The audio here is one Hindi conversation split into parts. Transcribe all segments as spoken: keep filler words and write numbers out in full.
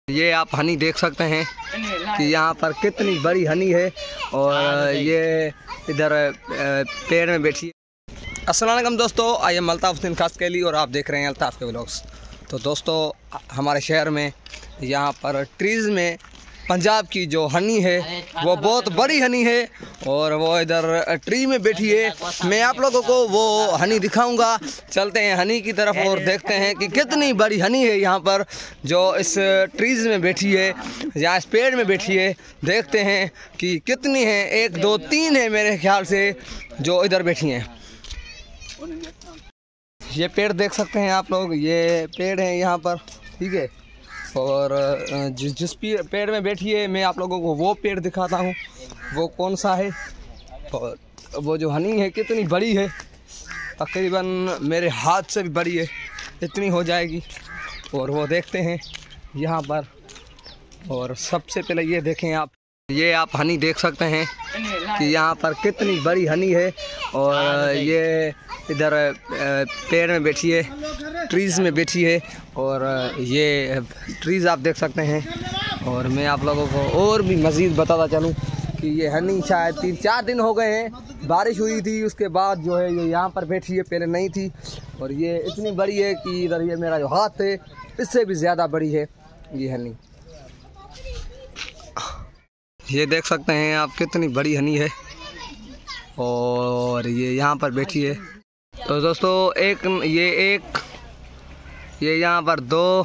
ये आप हनी देख सकते हैं कि यहाँ पर कितनी बड़ी हनी है और ये इधर पेड़ में बैठी है। अस्सलाम वालेकुम दोस्तों, आई एम अल्ताफ़ हुसैन खास कैली और आप देख रहे हैं अल्ताफ़ के व्लॉग्स। तो दोस्तों हमारे शहर में यहाँ पर ट्रीज़ में पंजाब की जो हनी है वो बहुत बड़ी हनी है और वो इधर ट्री में बैठी है। मैं आप लोगों को वो हनी दिखाऊंगा। चलते हैं हनी की तरफ और देखते हैं कि कितनी बड़ी हनी है यहाँ पर जो इस ट्रीज़ में बैठी है या इस पेड़ में बैठी है। देखते हैं कि कितनी है, एक दो तीन है मेरे ख्याल से जो इधर बैठी हैं। ये पेड़ देख सकते हैं आप लोग, ये पेड़ है यहाँ पर, ठीक है। और जिस जिस पेड़ में बैठी है मैं आप लोगों को वो पेड़ दिखाता हूँ वो कौन सा है। और वो जो हनी है कितनी बड़ी है, तकरीबन मेरे हाथ से भी बड़ी है, इतनी हो जाएगी। और वो देखते हैं यहाँ पर। और सबसे पहले ये देखें आप, ये आप हनी देख सकते हैं कि यहाँ पर कितनी बड़ी हनी है और ये इधर पेड़ में बैठी है, ट्रीज़ में बैठी है। और ये ट्रीज़ आप देख सकते हैं। और मैं आप लोगों को और भी मज़ीद बताता चलूँ कि ये हनी शायद तीन चार दिन हो गए हैं, बारिश हुई थी उसके बाद जो है ये यहाँ पर बैठी है, पहले नहीं थी। और ये इतनी बड़ी है कि इधर ये मेरा जो हाथ है इससे भी ज़्यादा बड़ी है ये हनी। ये देख सकते हैं आप कितनी बड़ी हनी है और ये यहाँ पर बैठी है। तो दोस्तों एक ये एक ये यहाँ पर दो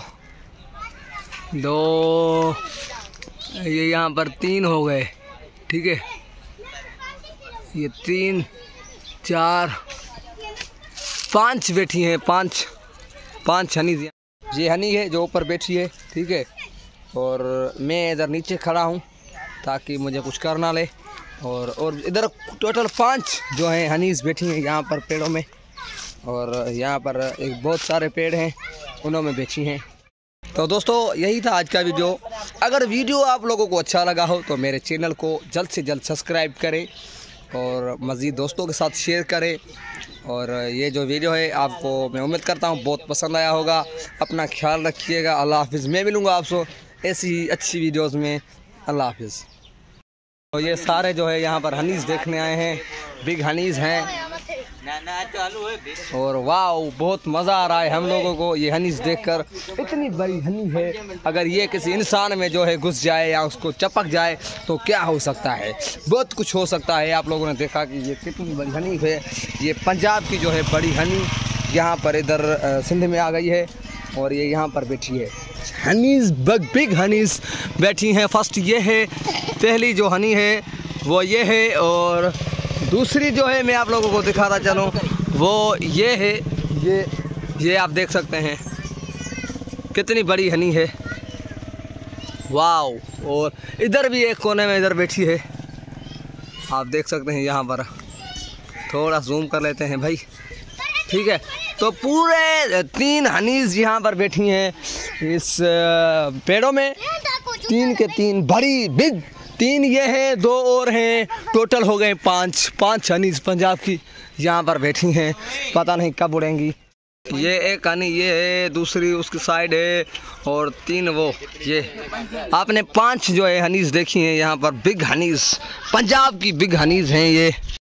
दो ये यहाँ पर तीन हो गए, ठीक है। ये तीन चार पांच बैठी हैं, पांच पांच हनी। ये हनी है जो ऊपर बैठी है, ठीक है। और मैं इधर नीचे खड़ा हूँ ताकि मुझे कुछ कर ना ले। और और इधर टोटल पांच जो हैं हनीज़ बैठी हैं यहाँ पर पेड़ों में। और यहाँ पर एक बहुत सारे पेड़ हैं उन्हों में बैठी हैं। तो दोस्तों यही था आज का वीडियो। अगर वीडियो आप लोगों को अच्छा लगा हो तो मेरे चैनल को जल्द से जल्द सब्सक्राइब करें और मज़ीद दोस्तों के साथ शेयर करें। और ये जो वीडियो है आपको मैं उम्मीद करता हूँ बहुत पसंद आया होगा। अपना ख्याल रखिएगा। अल्लाह हाफिज़। मैं मिलूँगा आपसे ऐसी ही अच्छी वीडियोज़ में। अल्लाह हाफिज़। तो ये सारे जो है यहाँ पर हनीज़ देखने आए हैं, बिग हनीज़ हैं। और वाह बहुत मज़ा आ रहा है हम लोगों को ये हनीज़ देखकर। इतनी बड़ी हनी है, अगर ये किसी इंसान में जो है घुस जाए या उसको चपक जाए तो क्या हो सकता है, बहुत कुछ हो सकता है। आप लोगों ने देखा कि ये कितनी बड़ी हनी है। ये पंजाब की जो है बड़ी हनी यहाँ पर इधर सिंध में आ गई है और ये यहाँ पर बैठी है। हनीज़ बिग बिग हनीज़ बैठी हैं। फर्स्ट ये है, पहली जो हनी है वो ये है। और दूसरी जो है मैं आप लोगों को दिखाता चलूँ वो ये है। ये ये आप देख सकते हैं कितनी बड़ी हनी है, वाव। और इधर भी एक कोने में इधर बैठी है, आप देख सकते हैं। यहाँ पर थोड़ा जूम कर लेते हैं भाई, ठीक है। तो पूरे तीन हनीज़ यहाँ पर बैठी हैं इस पेड़ों में, तीन के तीन बड़ी बिग। तीन ये हैं, दो और हैं, टोटल हो गए पांच पांच हनीज़ पंजाब की यहाँ पर बैठी हैं। पता नहीं कब उड़ेंगी। ये एक हनी ये है, दूसरी उसकी साइड है और तीन वो ये। आपने पांच जो है हनीज़ देखी हैं यहाँ पर, बिग हनीज़ पंजाब की बिग हनीज़ हैं ये।